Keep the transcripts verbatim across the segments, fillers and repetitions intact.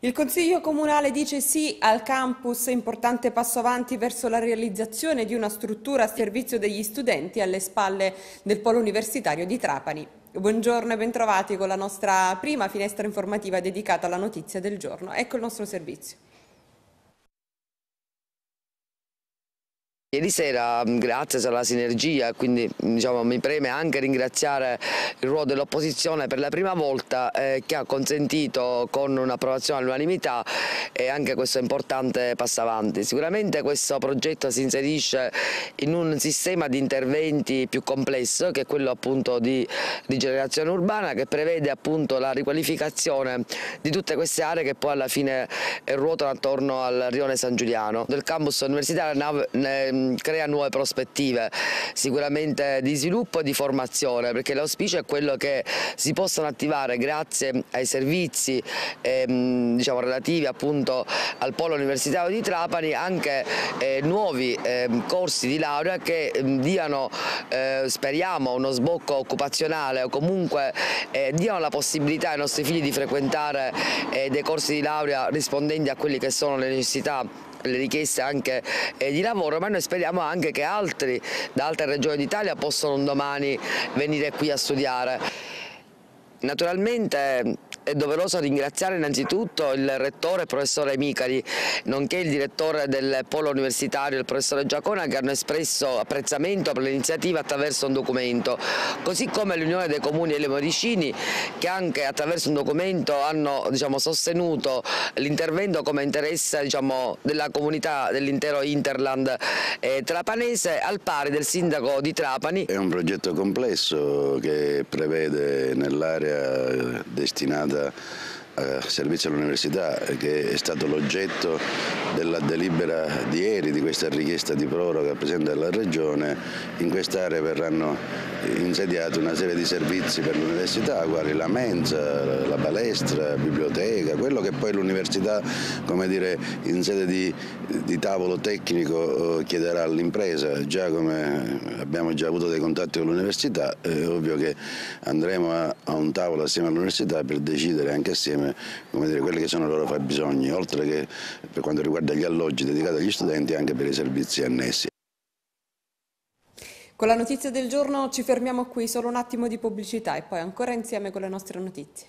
Il Consiglio Comunale dice sì al campus, importante passo avanti verso la realizzazione di una struttura a servizio degli studenti alle spalle del Polo Universitario di Trapani. Buongiorno e bentrovati con la nostra prima finestra informativa dedicata alla notizia del giorno. Ecco il nostro servizio. Ieri sera, grazie alla sinergia, quindi diciamo, mi preme anche ringraziare il ruolo dell'opposizione per la prima volta eh, che ha consentito con un'approvazione all'unanimità e anche questo importante passo avanti. Sicuramente questo progetto si inserisce in un sistema di interventi più complesso che è quello appunto di rigenerazione urbana, che prevede appunto la riqualificazione di tutte queste aree che poi alla fine ruotano attorno al rione San Giuliano. Del campus universitario crea nuove prospettive sicuramente di sviluppo e di formazione, perché l'auspicio è quello che si possano attivare grazie ai servizi ehm, diciamo, relativi appunto al polo universitario di Trapani anche eh, nuovi eh, corsi di laurea che eh, diano eh, speriamo uno sbocco occupazionale o comunque eh, diano la possibilità ai nostri figli di frequentare eh, dei corsi di laurea rispondenti a quelli che sono le necessità, le richieste anche eh, di lavoro, ma noi speriamo anche che altri da altre regioni d'Italia possano un domani venire qui a studiare. Naturalmente è doveroso ringraziare innanzitutto il rettore, il professore Micali, nonché il direttore del polo universitario, il professore Giacona, che hanno espresso apprezzamento per l'iniziativa attraverso un documento, così come l'Unione dei Comuni e le Medicini, che anche attraverso un documento hanno diciamo, sostenuto l'intervento come interesse diciamo, della comunità dell'intero Interland eh, trapanese, al pari del sindaco di Trapani. È un progetto complesso che prevede nell'area destinata a servizio all'università, che è stato l'oggetto della delibera di ieri, di questa richiesta di proroga presente dalla Regione. In quest'area verranno insediati una serie di servizi per l'università, quali la mensa, la palestra, la biblioteca, quello che poi l'università, come dire, in sede di, di tavolo tecnico chiederà all'impresa. Già come abbiamo già avuto dei contatti con l'università, è ovvio che andremo a, a un tavolo assieme all'università per decidere anche assieme come dire, quelli che sono i loro fabbisogni, oltre che per quanto riguarda gli alloggi dedicati agli studenti, anche per i servizi annessi. Con la notizia del giorno ci fermiamo qui, solo un attimo di pubblicità e poi ancora insieme con le nostre notizie.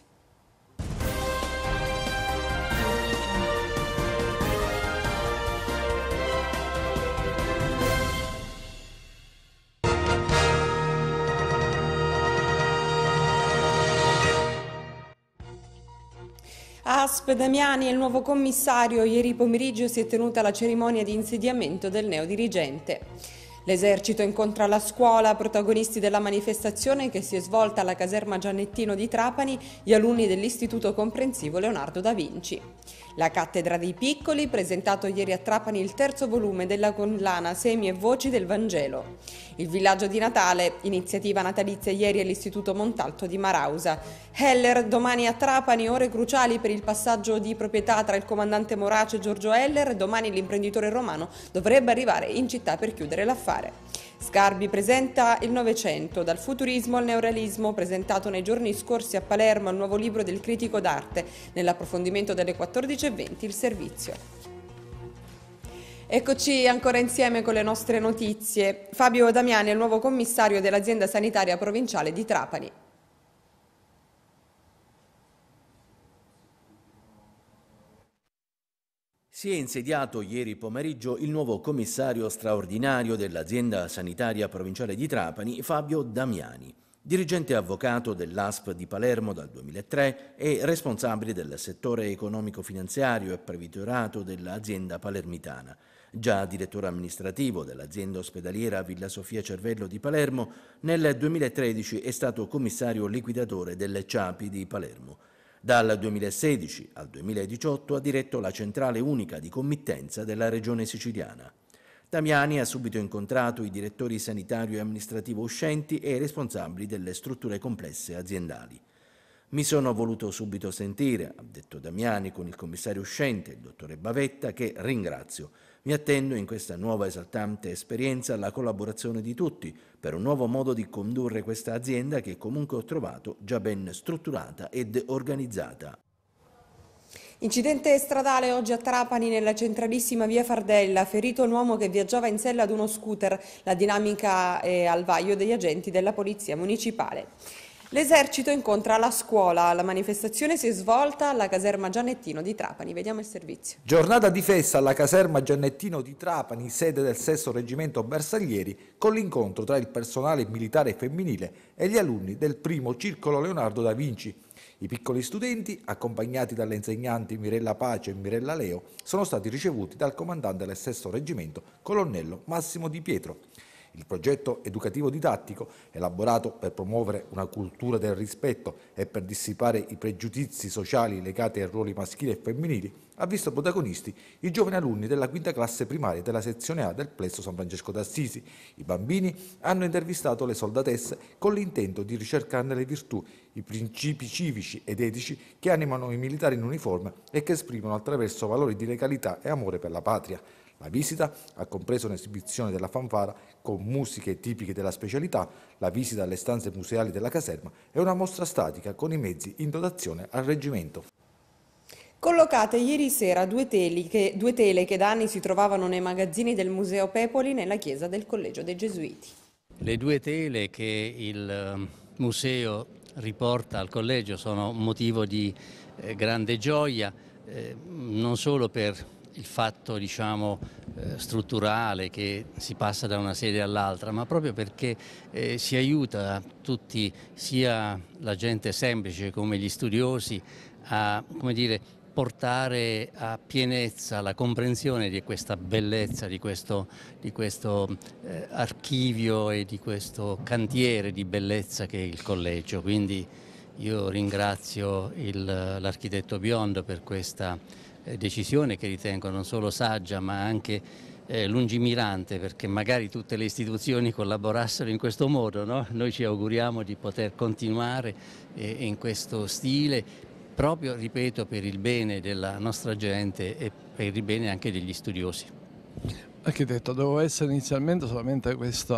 A Asp Damiani è il nuovo commissario. Ieri pomeriggio si è tenuta la cerimonia di insediamento del neodirigente. L'esercito incontra la scuola, protagonisti della manifestazione che si è svolta alla caserma Giannettino di Trapani, gli alunni dell'Istituto Comprensivo Leonardo da Vinci. La cattedra dei piccoli, presentato ieri a Trapani il terzo volume della collana Semi e Voci del Vangelo. Il villaggio di Natale, iniziativa natalizia ieri all'Istituto Montalto di Marausa. Heller, domani a Trapani, ore cruciali per il passaggio di proprietà tra il comandante Morace e Giorgio Heller. Domani l'imprenditore romano dovrebbe arrivare in città per chiudere l'affare. Sgarbi presenta il Novecento, dal futurismo al neorealismo, presentato nei giorni scorsi a Palermo il nuovo libro del critico d'arte. Nell'approfondimento delle quattordici e venti il servizio. Eccoci ancora insieme con le nostre notizie. Fabio Damiani è il nuovo commissario dell'azienda sanitaria provinciale di Trapani. Si è insediato ieri pomeriggio il nuovo commissario straordinario dell'azienda sanitaria provinciale di Trapani, Fabio Damiani. Dirigente avvocato dell'A S P di Palermo dal duemilatré e responsabile del settore economico-finanziario e previtorato dell'azienda palermitana. Già direttore amministrativo dell'azienda ospedaliera Villa Sofia Cervello di Palermo, nel duemilatredici è stato commissario liquidatore delle C A P I di Palermo. Dal duemilasedici al duemiladiciotto ha diretto la centrale unica di committenza della regione siciliana. Damiani ha subito incontrato i direttori sanitario e amministrativo uscenti e i responsabili delle strutture complesse aziendali. Mi sono voluto subito sentire, ha detto Damiani con il commissario uscente, il dottore Bavetta, che ringrazio. Mi attendo in questa nuova esaltante esperienza la collaborazione di tutti per un nuovo modo di condurre questa azienda che comunque ho trovato già ben strutturata ed organizzata. Incidente stradale oggi a Trapani nella centralissima via Fardella, ferito un uomo che viaggiava in sella ad uno scooter. La dinamica è al vaglio degli agenti della Polizia Municipale. L'esercito incontra la scuola, la manifestazione si è svolta alla caserma Giannettino di Trapani. Vediamo il servizio. Giornata di festa alla caserma Giannettino di Trapani, sede del sesto reggimento Bersaglieri, con l'incontro tra il personale militare femminile e gli alunni del primo circolo Leonardo da Vinci. I piccoli studenti, accompagnati dalle insegnanti Mirella Pace e Mirella Leo, sono stati ricevuti dal comandante del sesto reggimento, colonnello Massimo Di Pietro. Il progetto educativo didattico, elaborato per promuovere una cultura del rispetto e per dissipare i pregiudizi sociali legati ai ruoli maschili e femminili, ha visto protagonisti i giovani alunni della quinta classe primaria della sezione A del Plesso San Francesco d'Assisi. I bambini hanno intervistato le soldatesse con l'intento di ricercarne le virtù, i principi civici ed etici che animano i militari in uniforme e che esprimono attraverso valori di legalità e amore per la patria. La visita ha compreso un'esibizione della fanfara con musiche tipiche della specialità, la visita alle stanze museali della caserma e una mostra statica con i mezzi in dotazione al reggimento. Collocate ieri sera due, teli che, due tele che da anni si trovavano nei magazzini del Museo Pepoli nella chiesa del Collegio dei Gesuiti. Le due tele che il museo riporta al collegio sono motivo di eh, grande gioia, eh, non solo per il fatto, diciamo, eh, strutturale che si passa da una sede all'altra, ma proprio perché eh, si aiuta tutti, sia la gente semplice come gli studiosi, a, come dire, portare a pienezza la comprensione di questa bellezza, di questo, di questo eh, archivio e di questo cantiere di bellezza che è il collegio. Quindi io ringrazio l'architetto Biondo per questa decisione che ritengo non solo saggia ma anche eh, lungimirante, perché magari tutte le istituzioni collaborassero in questo modo, no? Noi ci auguriamo di poter continuare eh, in questo stile, proprio, ripeto, per il bene della nostra gente e per il bene anche degli studiosi. Architetto, dovevo essere inizialmente solamente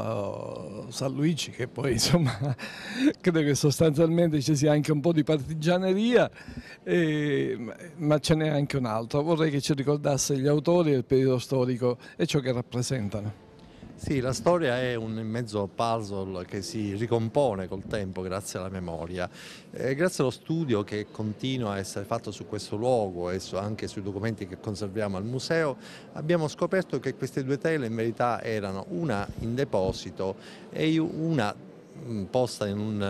questo San Luigi, che poi insomma credo che sostanzialmente ci sia anche un po' di partigianeria, eh, ma ce n'è anche un altro. Vorrei che ci ricordasse gli autori del periodo storico e ciò che rappresentano. Sì, la storia è un mezzo puzzle che si ricompone col tempo grazie alla memoria. E grazie allo studio che continua a essere fatto su questo luogo e su, anche sui documenti che conserviamo al museo, abbiamo scoperto che queste due tele in verità erano una in deposito e una posta in un,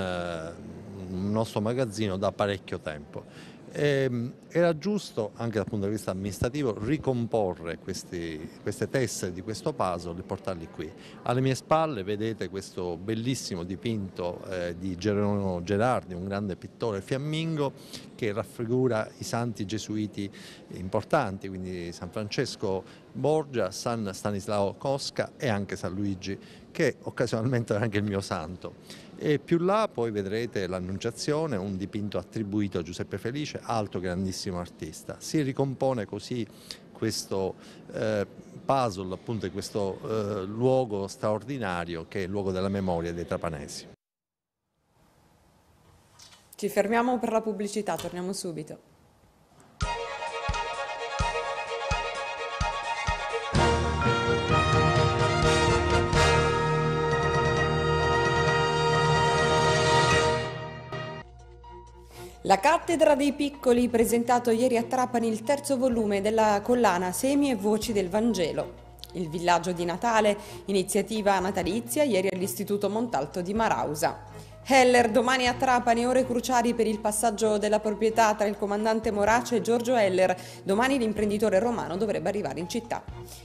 un nostro magazzino da parecchio tempo. E era giusto, anche dal punto di vista amministrativo, ricomporre questi, queste tessere di questo puzzle e portarli qui. Alle mie spalle vedete questo bellissimo dipinto eh, di Geronimo Gerardi, un grande pittore fiammingo, che raffigura i santi gesuiti importanti, quindi San Francesco Borgia, San Stanislao Kostka e anche San Luigi, che occasionalmente è anche il mio santo. E più là poi vedrete l'Annunciazione, un dipinto attribuito a Giuseppe Felice, altro grandissimo artista. Si ricompone così questo eh, puzzle, appunto, di questo eh, luogo straordinario che è il luogo della memoria dei trapanesi. Ci fermiamo per la pubblicità, torniamo subito. La Cattedra dei Piccoli, presentato ieri a Trapani il terzo volume della collana Semi e Voci del Vangelo. Il villaggio di Natale, iniziativa natalizia, ieri all'Istituto Montalto di Marausa. Heller, domani a Trapani, ore cruciali per il passaggio della proprietà tra il comandante Morace e Giorgio Heller. Domani l'imprenditore romano dovrebbe arrivare in città.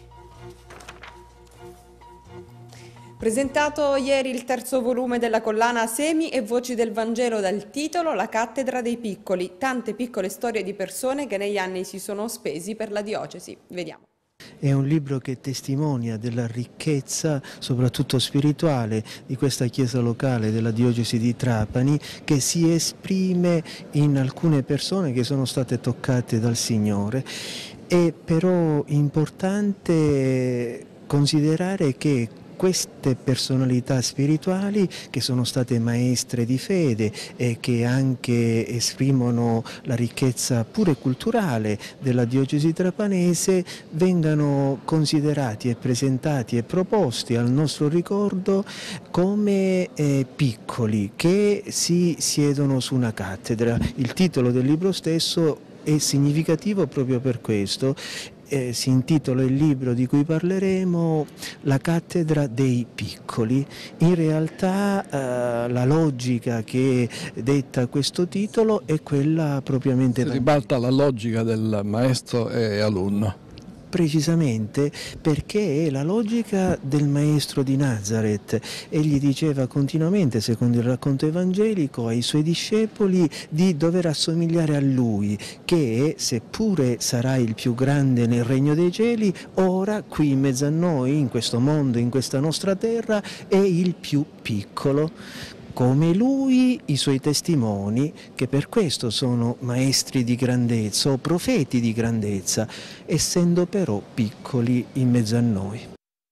Presentato ieri il terzo volume della collana Semi e Voci del Vangelo, dal titolo La Cattedra dei Piccoli, tante piccole storie di persone che negli anni si sono spesi per la diocesi. Vediamo. È un libro che testimonia della ricchezza, soprattutto spirituale, di questa chiesa locale della diocesi di Trapani, che si esprime in alcune persone che sono state toccate dal Signore. È però importante considerare che queste personalità spirituali che sono state maestre di fede e che anche esprimono la ricchezza pure culturale della diocesi trapanese vengano considerati e presentati e proposti al nostro ricordo come eh, piccoli che si siedono su una cattedra. Il titolo del libro stesso è significativo proprio per questo. Eh, si intitola il libro di cui parleremo La cattedra dei piccoli. In realtà eh, la logica che detta questo titolo è quella propriamente... Si ribalta la logica del maestro e alunno. Precisamente perché è la logica del maestro di Nazaret. Egli diceva continuamente, secondo il racconto evangelico, ai suoi discepoli di dover assomigliare a lui, che seppure sarà il più grande nel regno dei cieli, ora qui in mezzo a noi, in questo mondo, in questa nostra terra, è il più piccolo. Come lui i suoi testimoni, che per questo sono maestri di grandezza o profeti di grandezza, essendo però piccoli in mezzo a noi.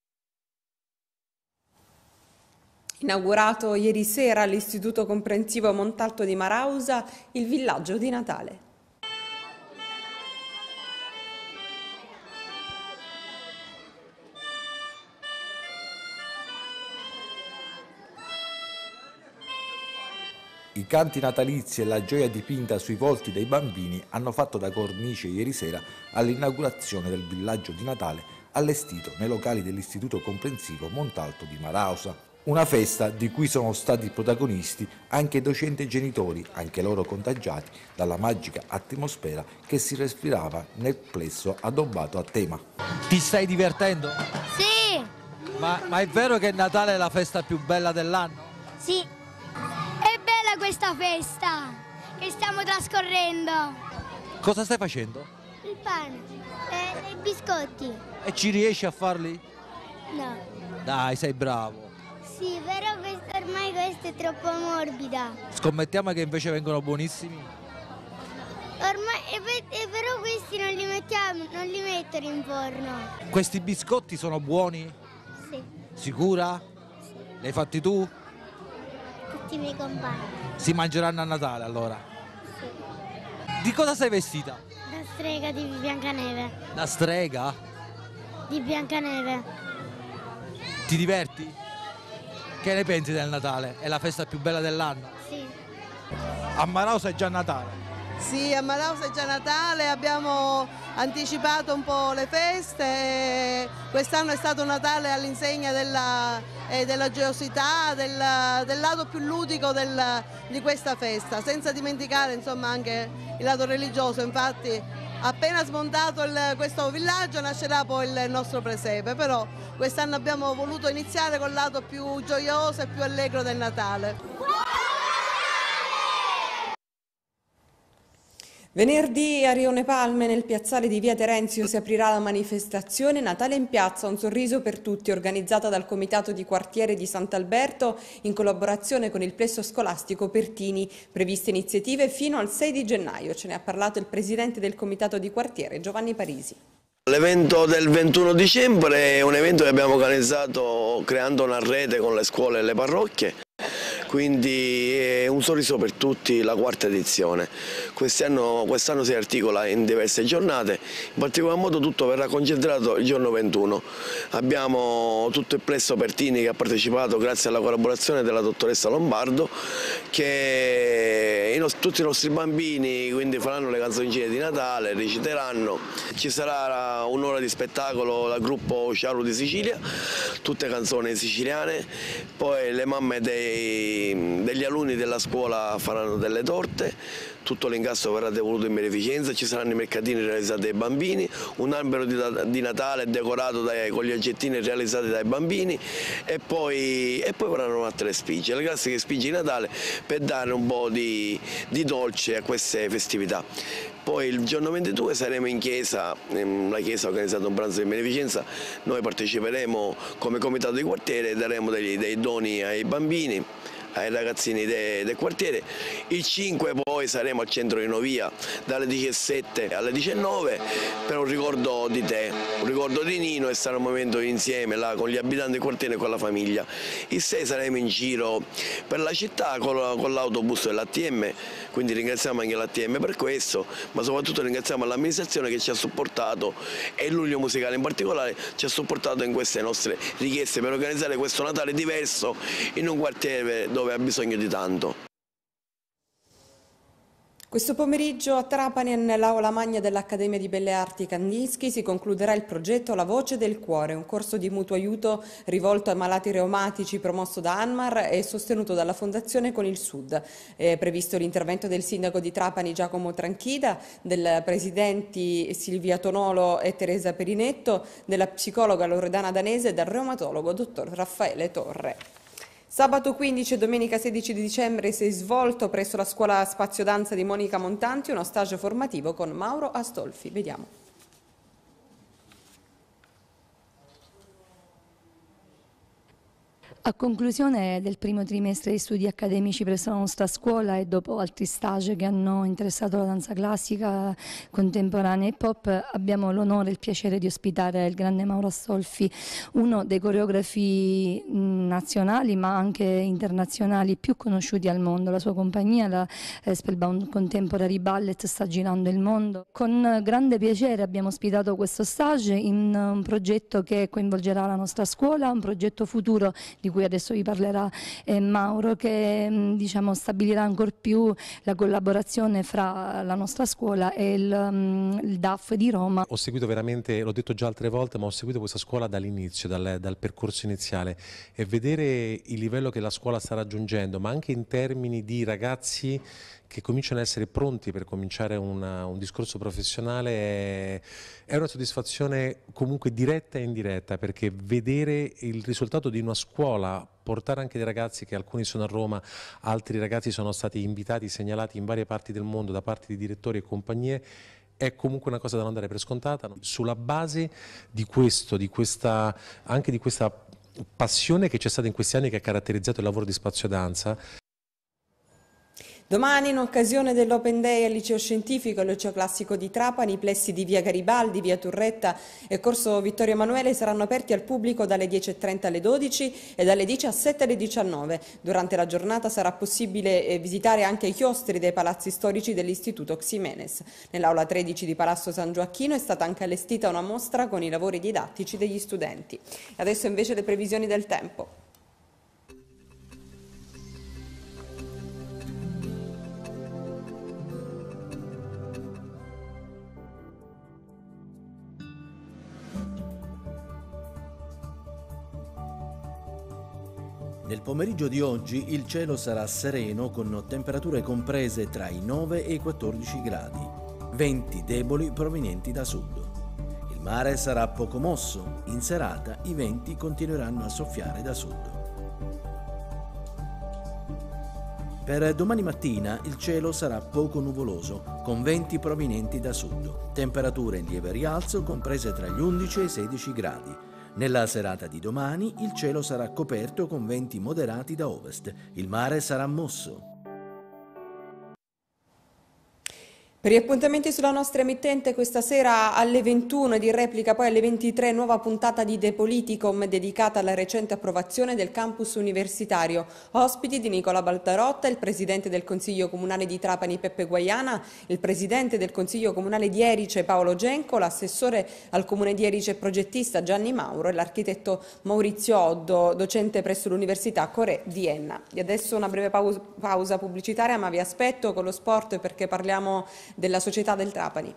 Inaugurato ieri sera all'Istituto Comprensivo Montalto di Marausa il villaggio di Natale. I canti natalizi e la gioia dipinta sui volti dei bambini hanno fatto da cornice ieri sera all'inaugurazione del villaggio di Natale allestito nei locali dell'Istituto Comprensivo Montalto di Marausa. Una festa di cui sono stati protagonisti anche docenti e genitori, anche loro contagiati dalla magica atmosfera che si respirava nel plesso addobbato a tema. Ti stai divertendo? Sì! Ma, ma è vero che Natale è la festa più bella dell'anno? Sì! È bella questa festa che stiamo trascorrendo. Cosa stai facendo? Il pane e i biscotti. E ci riesci a farli? No. Dai, sei bravo. Sì, però questa, ormai questa è troppo morbida. Scommettiamo che invece vengono buonissimi? Ormai, e, e però questi non li mettiamo, non li mettono in forno. Questi biscotti sono buoni? Sì. Sicura? Sì. Li hai fatti tu? Tutti i miei compagni. Si mangeranno a Natale allora? Sì. Di cosa sei vestita? Da strega di Biancaneve. Da strega? Di Biancaneve. Ti diverti? Che ne pensi del Natale? È la festa più bella dell'anno? Sì. A Marausa è già Natale? Sì, a Marausa è già Natale, abbiamo anticipato un po' le feste, quest'anno è stato un Natale all'insegna della, eh, della gioiosità, del, del lato più ludico del, di questa festa, senza dimenticare insomma anche il lato religioso. Infatti appena smontato il, questo villaggio nascerà poi il nostro presepe, però quest'anno abbiamo voluto iniziare col lato più gioioso e più allegro del Natale. Venerdì a Rione Palme, nel piazzale di via Terenzio, si aprirà la manifestazione Natale in piazza, un sorriso per tutti, organizzata dal Comitato di Quartiere di Sant'Alberto in collaborazione con il plesso scolastico Pertini. Previste iniziative fino al sei di gennaio. Ce ne ha parlato il presidente del Comitato di Quartiere, Giovanni Parisi. L'evento del ventuno dicembre è un evento che abbiamo organizzato creando una rete con le scuole e le parrocchie. Quindi è un sorriso per tutti, la quarta edizione. Quest'anno, quest'anno si articola in diverse giornate, in particolar modo tutto verrà concentrato il giorno ventuno. Abbiamo tutto il plesso Pertini che ha partecipato grazie alla collaborazione della dottoressa Lombardo, che i nostri, tutti i nostri bambini quindi faranno le canzoncine di Natale, reciteranno. Ci sarà un'ora di spettacolo dal gruppo Cialu di Sicilia, tutte canzoni siciliane, poi le mamme dei degli alunni della scuola faranno delle torte, tutto l'incasso verrà devoluto in beneficenza, ci saranno i mercatini realizzati dai bambini, un albero di, di Natale decorato dai, con gli oggettini realizzati dai bambini e poi, e poi verranno altre spinge, le classiche spinge di Natale per dare un po' di, di dolce a queste festività. Poi il giorno ventidue saremo in chiesa, in una chiesa ha organizzato un pranzo di beneficenza, noi parteciperemo come comitato di quartiere e daremo dei, dei doni ai bambini, ai ragazzini de, del quartiere. Il cinque poi saremo al centro di Novia dalle diciassette alle diciannove per un ricordo di te, un ricordo di Nino, e sarà un momento insieme là con gli abitanti del quartiere e con la famiglia. Il sei saremo in giro per la città con, con l'autobus dell'A T M, quindi ringraziamo anche l'A T M per questo, ma soprattutto ringraziamo l'amministrazione che ci ha supportato e il Luglio Musicale in particolare ci ha supportato in queste nostre richieste per organizzare questo Natale diverso in un quartiere dove ha bisogno di tanto. Questo pomeriggio a Trapani, nell'aula magna dell'Accademia di Belle Arti Kandinsky, si concluderà il progetto La Voce del Cuore, un corso di mutuo aiuto rivolto ai malati reumatici promosso da ANMAR e sostenuto dalla Fondazione Con il Sud. È previsto l'intervento del sindaco di Trapani Giacomo Tranchida, del presidenti Silvia Tonolo e Teresa Perinetto, della psicologa Loredana Danese e del reumatologo dottor Raffaele Torre. Sabato quindici e domenica sedici di dicembre si è svolto presso la scuola Spazio Danza di Monica Montanti uno stage formativo con Mauro Astolfi. Vediamo. A conclusione del primo trimestre di studi accademici presso la nostra scuola e dopo altri stage che hanno interessato la danza classica, contemporanea e pop, abbiamo l'onore e il piacere di ospitare il grande Mauro Astolfi, uno dei coreografi nazionali ma anche internazionali più conosciuti al mondo. La sua compagnia, la Spellbound Contemporary Ballet, sta girando il mondo. Con grande piacere abbiamo ospitato questo stage in un progetto che coinvolgerà la nostra scuola, un progetto futuro di cui adesso vi parlerà eh, Mauro, che mh, diciamo, stabilirà ancor più la collaborazione fra la nostra scuola e il, mh, il D A F di Roma. Ho seguito veramente, l'ho detto già altre volte, ma ho seguito questa scuola dall'inizio, dal, dal percorso iniziale, e vedere il livello che la scuola sta raggiungendo, ma anche in termini di ragazzi che cominciano ad essere pronti per cominciare una, un discorso professionale è, è una soddisfazione comunque diretta e indiretta, perché vedere il risultato di una scuola, portare anche dei ragazzi, che alcuni sono a Roma, altri ragazzi sono stati invitati, segnalati in varie parti del mondo da parte di direttori e compagnie, è comunque una cosa da non dare per scontata. Sulla base di questo, di questa, anche di questa passione che c'è stata in questi anni, che ha caratterizzato il lavoro di Spazio Danza. Domani, in occasione dell'Open Day al Liceo Scientifico e al Liceo Classico di Trapani, i plessi di Via Garibaldi, Via Turretta e Corso Vittorio Emanuele saranno aperti al pubblico dalle dieci e trenta alle dodici e dalle diciassette alle diciannove. Durante la giornata sarà possibile visitare anche i chiostri dei palazzi storici dell'Istituto Ximenes. Nell'aula tredici di Palazzo San Gioacchino è stata anche allestita una mostra con i lavori didattici degli studenti. Adesso invece le previsioni del tempo. Nel pomeriggio di oggi il cielo sarà sereno con temperature comprese tra i nove e i quattordici gradi, venti deboli provenienti da sud. Il mare sarà poco mosso, in serata i venti continueranno a soffiare da sud. Per domani mattina il cielo sarà poco nuvoloso, con venti provenienti da sud, temperature in lieve rialzo comprese tra gli undici e i sedici gradi. Nella serata di domani il cielo sarà coperto con venti moderati da ovest, il mare sarà mosso. Per gli appuntamenti sulla nostra emittente, questa sera alle ventuno ed in replica poi alle ventitré, nuova puntata di De Politicum dedicata alla recente approvazione del campus universitario. Ospiti di Nicola Baltarotta, il presidente del Consiglio Comunale di Trapani Peppe Guaiana, il presidente del Consiglio Comunale di Erice Paolo Genco, l'assessore al Comune di Erice e progettista Gianni Mauro e l'architetto Maurizio Oddo, docente presso l'Università Corè di Enna. E adesso una breve pausa, pausa pubblicitaria, ma vi aspetto con lo sport perché parliamo della società del Trapani.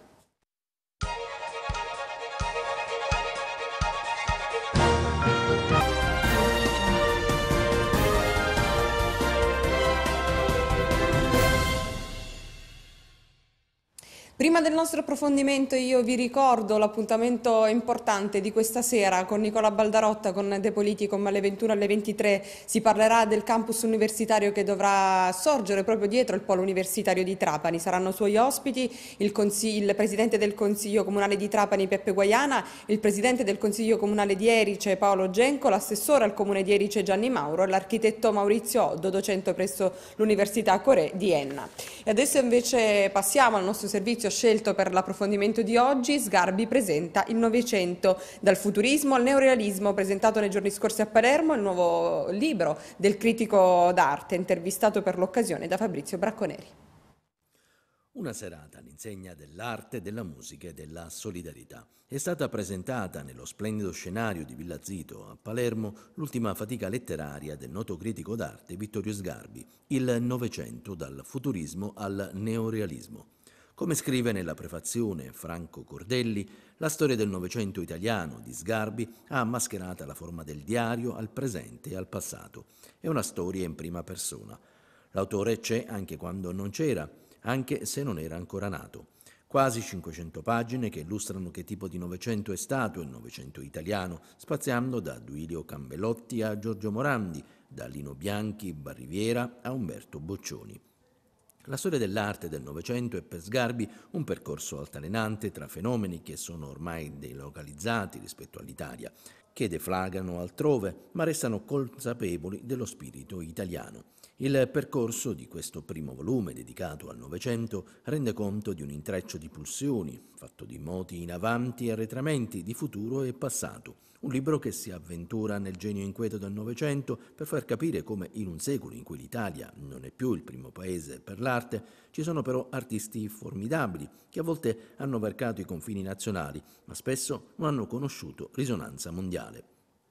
Prima del nostro approfondimento io vi ricordo l'appuntamento importante di questa sera con Nicola Baldarotta, con De Politicum alle ventuno alle ventitré. Si parlerà del campus universitario che dovrà sorgere proprio dietro il polo universitario di Trapani. Saranno suoi ospiti il, il Presidente del Consiglio Comunale di Trapani Peppe Guaiana, il Presidente del Consiglio Comunale di Erice Paolo Genco, l'assessore al Comune di Erice Gianni Mauro e l'architetto Maurizio Oddo, docente presso l'Università Corè di Enna. E adesso invece passiamo al nostro servizio scelto per l'approfondimento di oggi. Sgarbi presenta il Novecento, dal futurismo al neorealismo, presentato nei giorni scorsi a Palermo il nuovo libro del critico d'arte, intervistato per l'occasione da Fabrizio Bracconeri. Una serata all'insegna dell'arte, della musica e della solidarietà. È stata presentata nello splendido scenario di Villa Zito a Palermo l'ultima fatica letteraria del noto critico d'arte Vittorio Sgarbi, il Novecento dal futurismo al neorealismo. Come scrive nella prefazione Franco Cordelli, la storia del Novecento italiano di Sgarbi ha mascherata la forma del diario al presente e al passato. È una storia in prima persona. L'autore c'è anche quando non c'era, anche se non era ancora nato. Quasi cinquecento pagine che illustrano che tipo di Novecento è stato il Novecento italiano, spaziando da Duilio Cambelotti a Giorgio Morandi, da Lino Bianchi, Barriviera a Umberto Boccioni. La storia dell'arte del Novecento è per Sgarbi un percorso altalenante tra fenomeni che sono ormai delocalizzati rispetto all'Italia, che deflagrano altrove ma restano consapevoli dello spirito italiano. Il percorso di questo primo volume dedicato al Novecento rende conto di un intreccio di pulsioni, fatto di moti in avanti e arretramenti di futuro e passato. Un libro che si avventura nel genio inquieto del Novecento per far capire come in un secolo in cui l'Italia non è più il primo paese per l'arte, ci sono però artisti formidabili che a volte hanno varcato i confini nazionali, ma spesso non hanno conosciuto risonanza mondiale.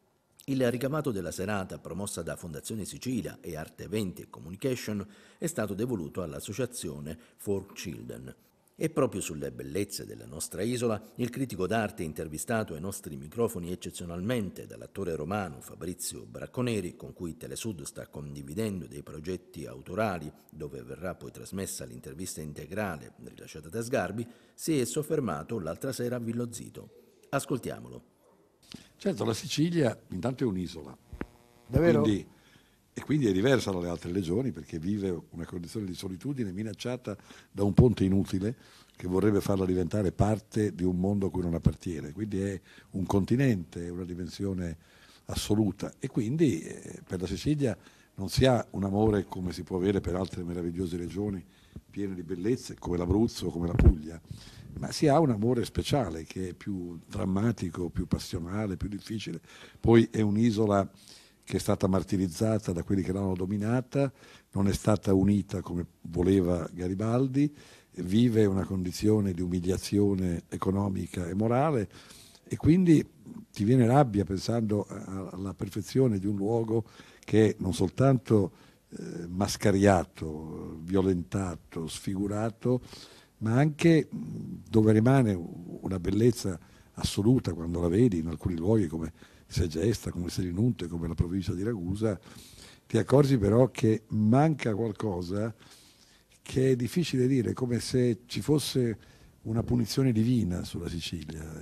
Il ricavato della serata, promossa da Fondazione Sicilia e Arte Eventi e Communication, è stato devoluto all'associazione For Children. E proprio sulle bellezze della nostra isola, il critico d'arte intervistato ai nostri microfoni eccezionalmente dall'attore romano Fabrizio Bracconeri, con cui Telesud sta condividendo dei progetti autorali, dove verrà poi trasmessa l'intervista integrale rilasciata da Sgarbi, si è soffermato l'altra sera a Villo Zito. Ascoltiamolo. Certo, la Sicilia intanto è un'isola. Davvero? Quindi, e quindi è diversa dalle altre regioni perché vive una condizione di solitudine minacciata da un ponte inutile che vorrebbe farla diventare parte di un mondo a cui non appartiene. Quindi è un continente, è una dimensione assoluta e quindi eh, per la Sicilia non si ha un amore come si può avere per altre meravigliose regioni piene di bellezze come l'Abruzzo o come la Puglia, ma si ha un amore speciale che è più drammatico, più passionale, più difficile. Poi è un'isola che è stata martirizzata da quelli che l'hanno dominata, non è stata unita come voleva Garibaldi, vive una condizione di umiliazione economica e morale e quindi ti viene rabbia pensando alla perfezione di un luogo che è non soltanto eh, mascariato, violentato, sfigurato, ma anche dove rimane una bellezza assoluta quando la vedi in alcuni luoghi come Segesta, come Selinunte, come la provincia di Ragusa, ti accorgi però che manca qualcosa che è difficile dire, come se ci fosse una punizione divina sulla Sicilia.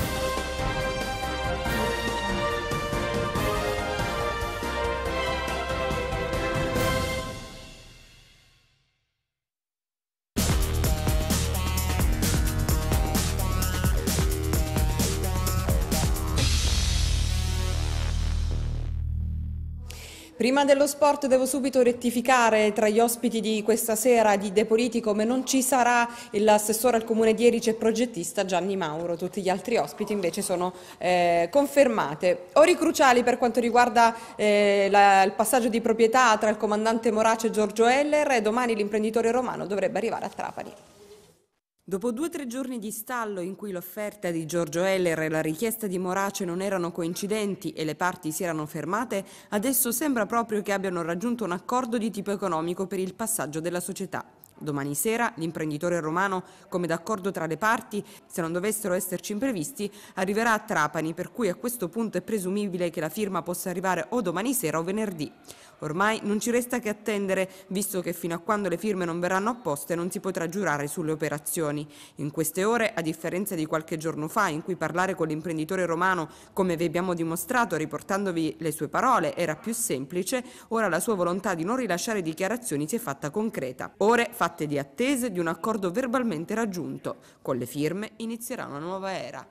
Prima dello sport devo subito rettificare: tra gli ospiti di questa sera di De Politicum non ci sarà l'assessore al Comune di Erice e progettista Gianni Mauro, tutti gli altri ospiti invece sono eh, confermate. Ore cruciali per quanto riguarda eh, la, il passaggio di proprietà tra il comandante Morace e Giorgio Heller, e domani l'imprenditore romano dovrebbe arrivare a Trapani. Dopo due o tre giorni di stallo in cui l'offerta di Giorgio Heller e la richiesta di Morace non erano coincidenti e le parti si erano fermate, adesso sembra proprio che abbiano raggiunto un accordo di tipo economico per il passaggio della società. Domani sera l'imprenditore romano, come d'accordo tra le parti, se non dovessero esserci imprevisti, arriverà a Trapani, per cui a questo punto è presumibile che la firma possa arrivare o domani sera o venerdì. Ormai non ci resta che attendere, visto che fino a quando le firme non verranno apposte non si potrà giurare sulle operazioni. In queste ore, a differenza di qualche giorno fa, in cui parlare con l'imprenditore romano, come vi abbiamo dimostrato riportandovi le sue parole, era più semplice, ora la sua volontà di non rilasciare dichiarazioni si è fatta concreta. Ore fatte di attese di un accordo verbalmente raggiunto. Con le firme inizierà una nuova era.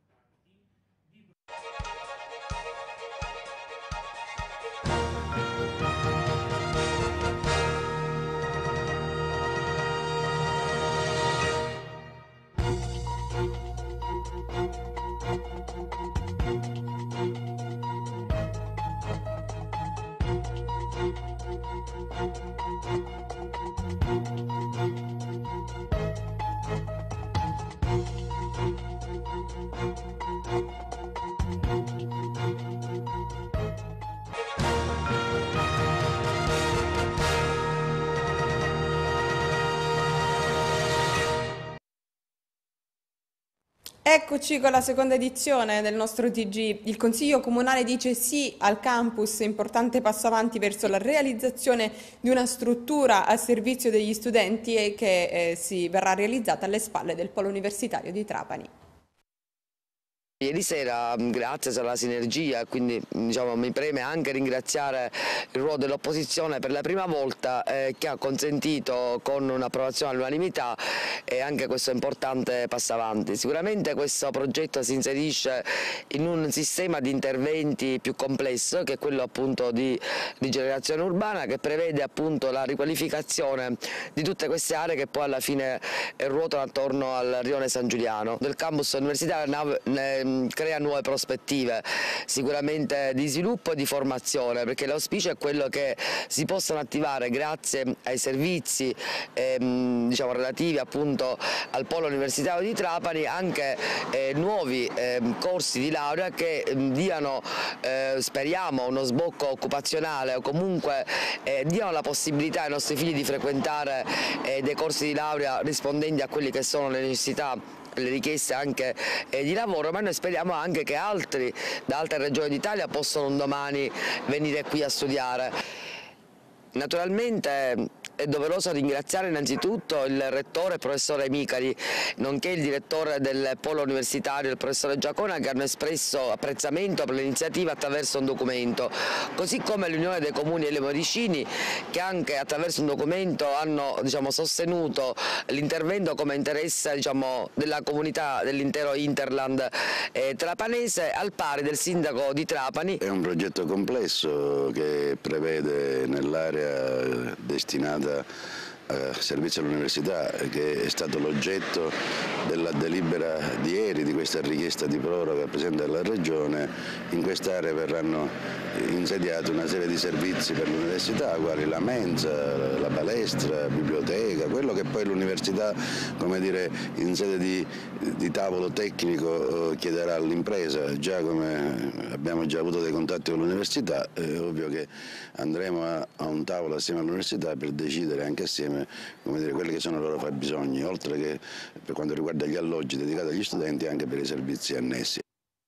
Eccoci con la seconda edizione del nostro T G. Il Consiglio Comunale dice sì al campus, importante passo avanti verso la realizzazione di una struttura a servizio degli studenti e che eh, si verrà realizzata alle spalle del Polo Universitario di Trapani. Ieri sera, grazie alla sinergia, quindi diciamo, mi preme anche ringraziare il ruolo dell'opposizione per la prima volta eh, che ha consentito con un'approvazione all'unanimità e anche questo importante passo avanti. Sicuramente questo progetto si inserisce in un sistema di interventi più complesso che è quello appunto di rigenerazione urbana, che prevede appunto la riqualificazione di tutte queste aree che poi alla fine ruotano attorno al rione San Giuliano. Del campus universitario ne crea nuove prospettive sicuramente di sviluppo e di formazione, perché l'auspicio è quello che si possano attivare grazie ai servizi ehm, diciamo, relativi appunto al Polo Universitario di Trapani anche eh, nuovi eh, corsi di laurea che eh, diano eh, speriamo uno sbocco occupazionale o comunque eh, diano la possibilità ai nostri figli di frequentare eh, dei corsi di laurea rispondenti a quelli che sono le necessità, le richieste anche eh, di lavoro, ma noi speriamo anche che altri da altre regioni d'Italia possano un domani venire qui a studiare. Naturalmente è doveroso ringraziare innanzitutto il rettore, il professore Micali, nonché il direttore del Polo Universitario, il professore Giacona, che hanno espresso apprezzamento per l'iniziativa attraverso un documento, così come l'Unione dei Comuni e le Moricini, che anche attraverso un documento hanno diciamo, sostenuto l'intervento come interesse diciamo, della comunità dell'intero Interland eh, trapanese, al pari del sindaco di Trapani. È un progetto complesso che prevede nell'area destinata a servizio all'università, che è stato l'oggetto della delibera di ieri, di questa richiesta di proroga al Presidente della Regione. In quest'area verranno insediati una serie di servizi per l'università, quali la mensa, la palestra, la biblioteca, quello che poi l'università, come dire, in sede di, di tavolo tecnico chiederà all'impresa. Già come abbiamo già avuto dei contatti con l'università, è ovvio che andremo a, a un tavolo assieme all'università per decidere anche assieme come dire, quelli che sono i loro fabbisogni, oltre che per quanto riguarda gli alloggi dedicati agli studenti, anche per i servizi annessi.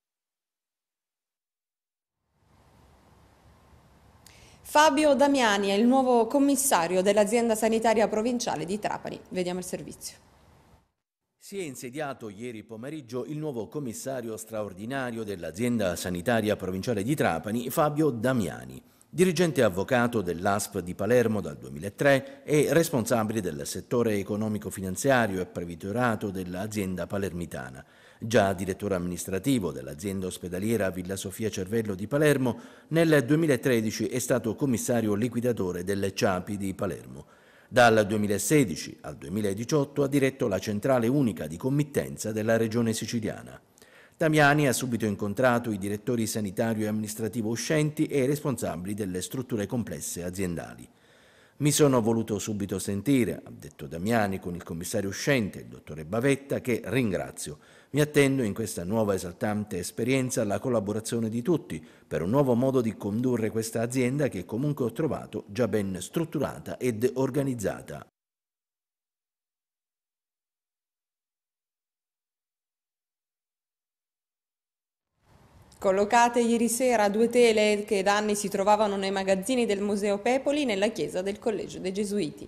Fabio Damiani è il nuovo commissario dell'azienda sanitaria provinciale di Trapani. Vediamo il servizio. Si è insediato ieri pomeriggio il nuovo commissario straordinario dell'azienda sanitaria provinciale di Trapani, Fabio Damiani. Dirigente avvocato dell'A S P di Palermo dal duemilatré e responsabile del settore economico-finanziario e previtorato dell'azienda palermitana. Già direttore amministrativo dell'azienda ospedaliera Villa Sofia Cervello di Palermo, nel duemilatredici è stato commissario liquidatore delle C A P I di Palermo. Dal duemilasedici al duemiladiciotto ha diretto la centrale unica di committenza della regione siciliana. Damiani ha subito incontrato i direttori sanitario e amministrativo uscenti e i responsabili delle strutture complesse aziendali. Mi sono voluto subito sentire, ha detto Damiani con il commissario uscente, il dottore Bavetta, che ringrazio. Mi attendo in questa nuova esaltante esperienza la collaborazione di tutti per un nuovo modo di condurre questa azienda che comunque ho trovato già ben strutturata ed organizzata. Collocate ieri sera due tele che da anni si trovavano nei magazzini del Museo Pepoli nella chiesa del Collegio dei Gesuiti.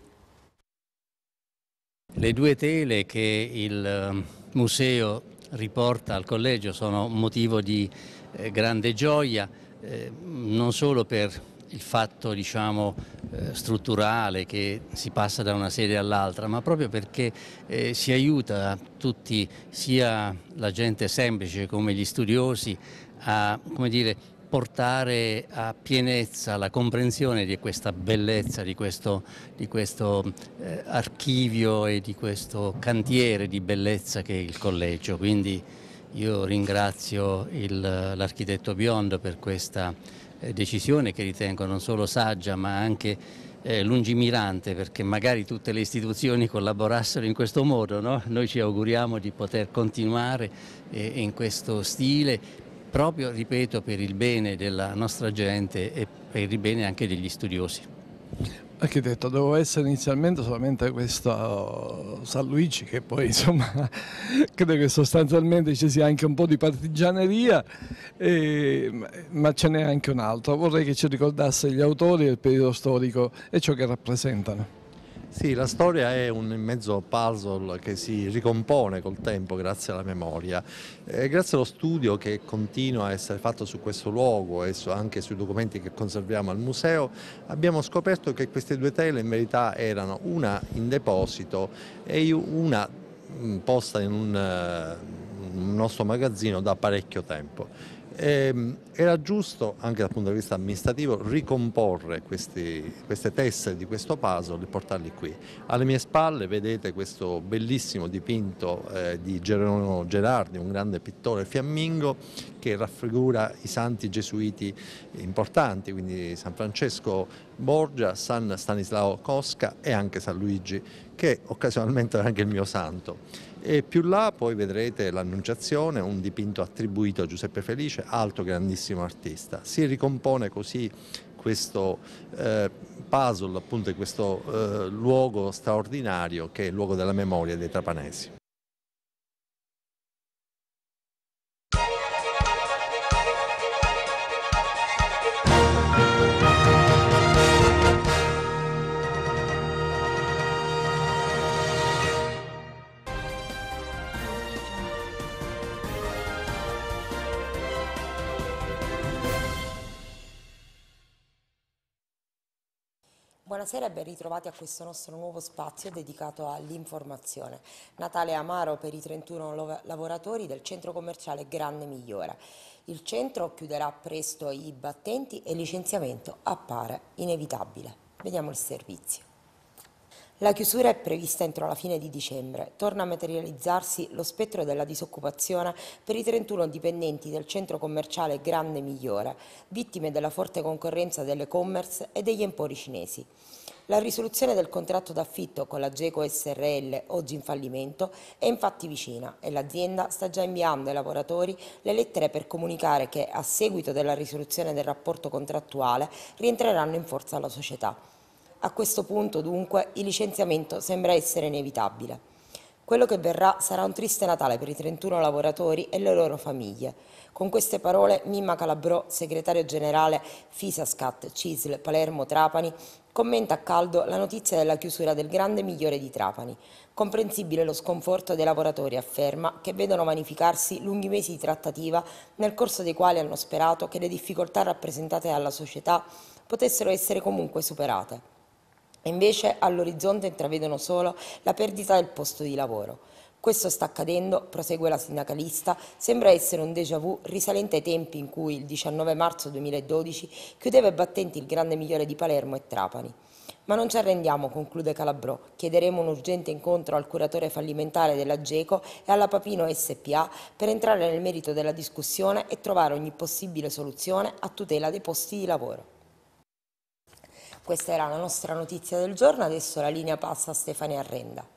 Le due tele che il museo riporta al collegio sono motivo di eh, grande gioia, eh, non solo per il fatto, diciamo, eh, strutturale che si passa da una sede all'altra, ma proprio perché eh, si aiuta tutti, sia la gente semplice come gli studiosi, a, come dire, portare a pienezza la comprensione di questa bellezza, di questo, di questo eh, archivio e di questo cantiere di bellezza che è il collegio. Quindi io ringrazio l'architetto Biondo per questa eh, decisione che ritengo non solo saggia ma anche eh, lungimirante, perché magari tutte le istituzioni collaborassero in questo modo, no? Noi ci auguriamo di poter continuare eh, in questo stile, proprio, ripeto, per il bene della nostra gente e per il bene anche degli studiosi. Architetto, dovevo essere inizialmente solamente questo San Luigi, che poi insomma credo che sostanzialmente ci sia anche un po' di partigianeria, e, ma ce n'è anche un altro. Vorrei che ci ricordasse gli autori del periodo storico e ciò che rappresentano. Sì, la storia è un mezzo puzzle che si ricompone col tempo grazie alla memoria. E grazie allo studio che continua a essere fatto su questo luogo e su, anche sui documenti che conserviamo al museo, abbiamo scoperto che queste due tele in verità erano una in deposito e una posta in un, un nostro magazzino da parecchio tempo. E era giusto, anche dal punto di vista amministrativo, ricomporre questi, queste tessere di questo puzzle e portarli qui. Alle mie spalle vedete questo bellissimo dipinto eh, di Geronimo Gerardi, un grande pittore fiammingo, che raffigura i santi gesuiti importanti, quindi San Francesco Borgia, San Stanislao Kostka e anche San Luigi, che occasionalmente è anche il mio santo. E più là poi vedrete l'Annunciazione, un dipinto attribuito a Giuseppe Felice, altro grandissimo artista. Si ricompone così questo eh, puzzle, appunto, di questo eh, luogo straordinario che è il luogo della memoria dei trapanesi. Buonasera e ben ritrovati a questo nostro nuovo spazio dedicato all'informazione. Natale amaro per i trentuno lavoratori del centro commerciale Grande Migliore. Il centro chiuderà presto i battenti e il licenziamento appare inevitabile. Vediamo il servizio. La chiusura è prevista entro la fine di dicembre. Torna a materializzarsi lo spettro della disoccupazione per i trentuno dipendenti del centro commerciale Grande Migliore, vittime della forte concorrenza dell'e-commerce e degli empori cinesi. La risoluzione del contratto d'affitto con la Geco S R L, oggi in fallimento, è infatti vicina e l'azienda sta già inviando ai lavoratori le lettere per comunicare che, a seguito della risoluzione del rapporto contrattuale, rientreranno in forza alla società. A questo punto, dunque, il licenziamento sembra essere inevitabile. Quello che verrà sarà un triste Natale per i trentuno lavoratori e le loro famiglie. Con queste parole Mimma Calabrò, segretario generale Fisascat, C I S L, Palermo, Trapani, commenta a caldo la notizia della chiusura del Grande Migliore di Trapani. Comprensibile lo sconforto dei lavoratori, afferma, che vedono vanificarsi lunghi mesi di trattativa nel corso dei quali hanno sperato che le difficoltà rappresentate dalla società potessero essere comunque superate. E invece all'orizzonte intravedono solo la perdita del posto di lavoro. Questo sta accadendo, prosegue la sindacalista, sembra essere un déjà vu risalente ai tempi in cui il diciannove marzo duemiladodici chiudeva i battenti il Grande Migliore di Palermo e Trapani. Ma non ci arrendiamo, conclude Calabrò, chiederemo un urgente incontro al curatore fallimentare della Geco e alla Papino S P A per entrare nel merito della discussione e trovare ogni possibile soluzione a tutela dei posti di lavoro. Questa era la nostra notizia del giorno, adesso la linea passa a Stefania Arrenda.